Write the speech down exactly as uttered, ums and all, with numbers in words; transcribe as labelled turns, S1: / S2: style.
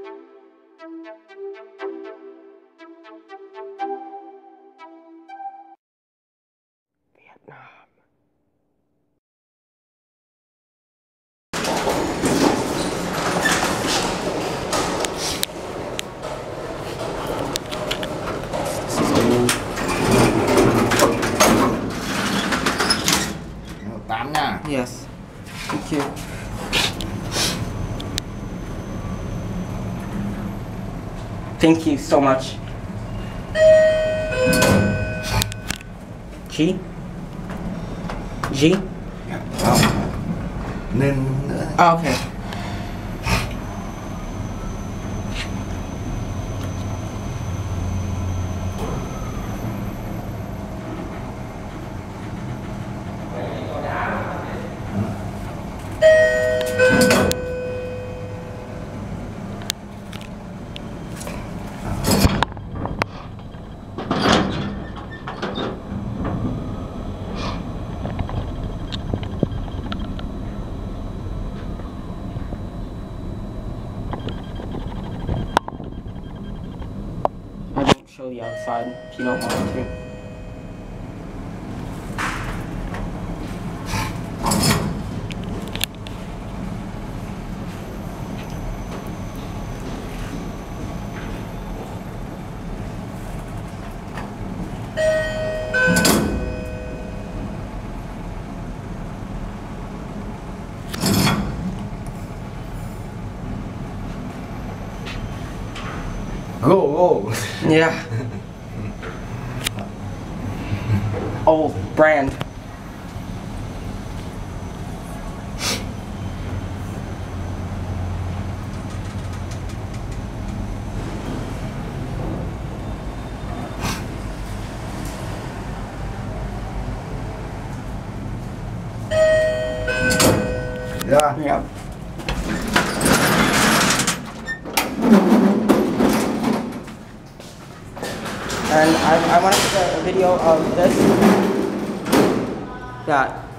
S1: Vietnam.
S2: tám nha.
S1: Yes. Thank you. Thank you so much. G? G?
S2: Không. Nên nữa.
S1: Oh, okay. I won't show the outside if you don't want me to.
S2: Go, go.
S1: Yeah. Old brand.
S2: Yeah.
S1: Yeah. And I, I want to make a video of this. Yeah.